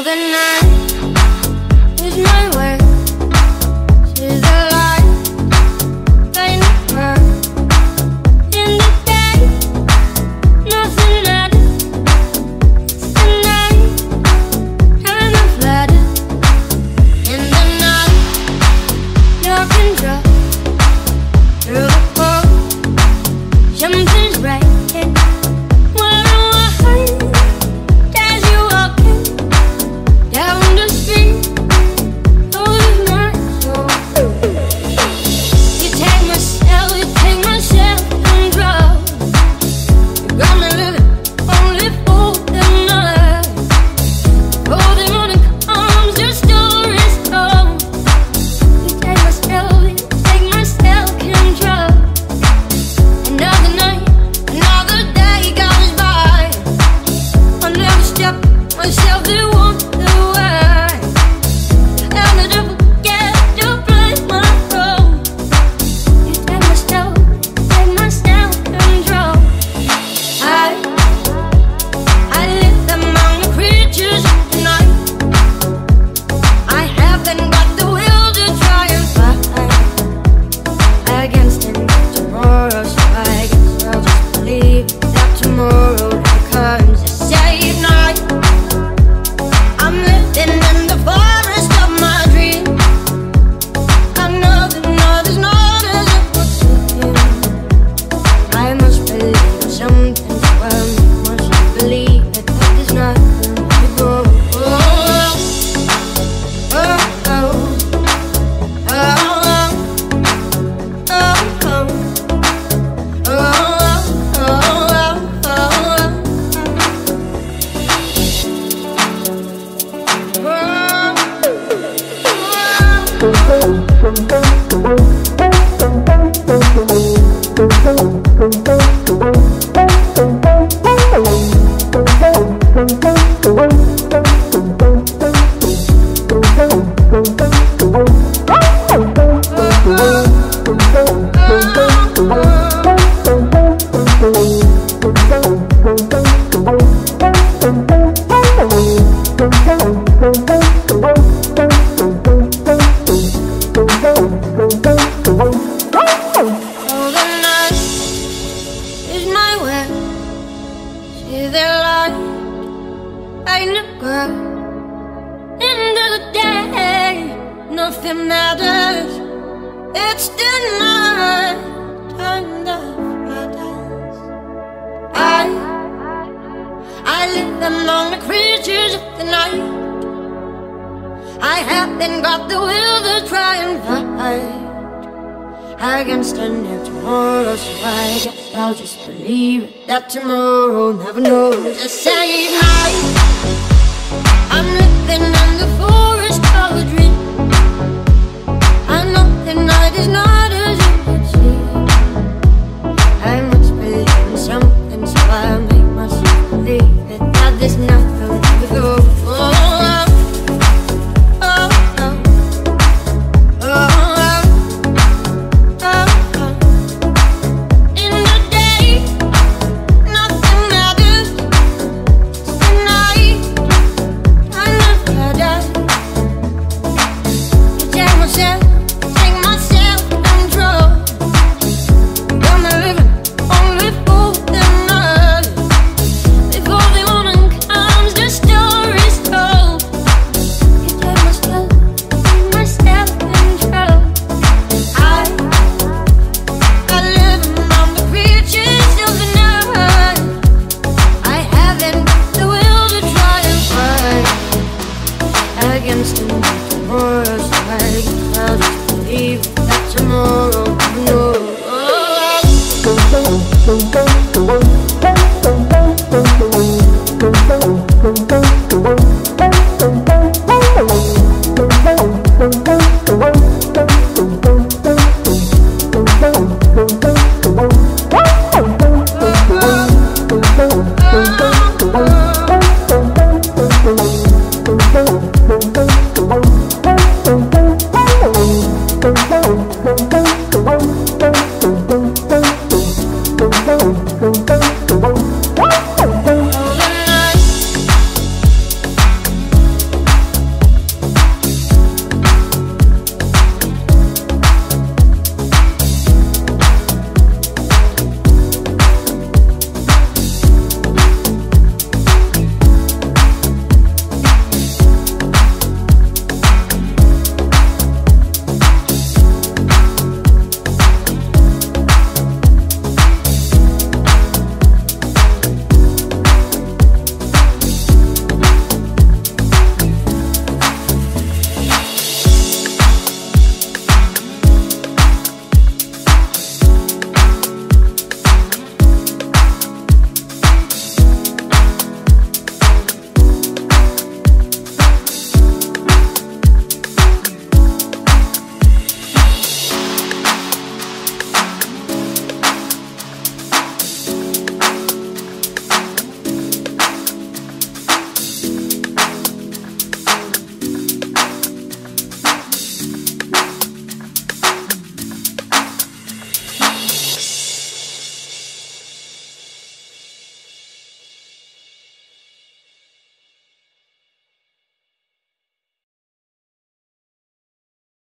the night is my way. She's the light, kind of her. In the day, nothing matters. It's the night, kind of flatter. In the night, you can drop through the phone. Something's breaking. Nothing matters. It's the night, time of paradise. I live among the creatures of the night. I haven't got the will to try and fight against a new tomorrow, so I guess I'll just believe it, that tomorrow never knows. The same night, I'm living in the forest of a dream. The night is not as it would seem. I must believe in something, so I make myself believe it, that there's nothing to go. In the day, nothing matters. It's the night, I never die. I tell myself, against a new tomorrow, so I guess I'll just believe that tomorrow knows. Go.